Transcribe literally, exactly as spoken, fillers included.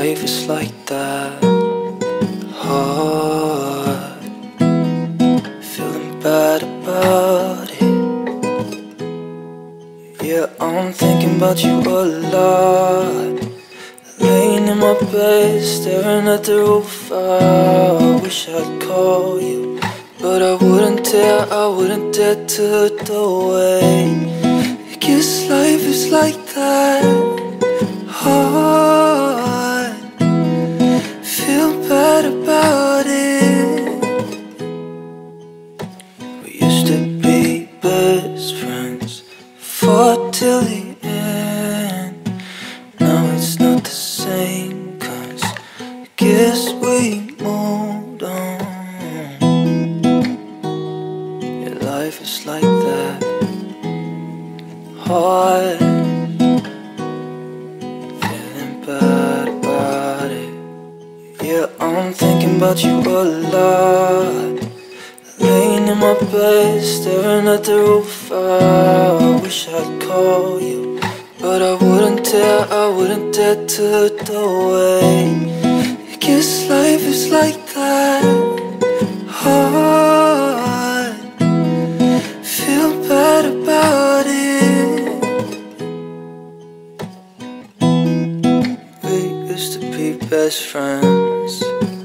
life is like that. Hard, feeling bad about it. Yeah, I'm thinking about you a lot. Laying in my bed, staring at the roof. I wish I'd call you, but I wouldn't dare, I wouldn't dare to the way. I guess life is like that. Hard, feel bad about it. We used to be best friends, fought till the end. Now it's not the same, cause I guess we moved on. Yeah, life is like that. Hard, feeling bad about it. Yeah, I'm thinking about you a lot. Laying in my bed, staring at the roof. I wish I'd call you, but I wouldn't dare, I wouldn't dare to the way. I guess life is like that. Hard, feel bad about it. We used to be best friends.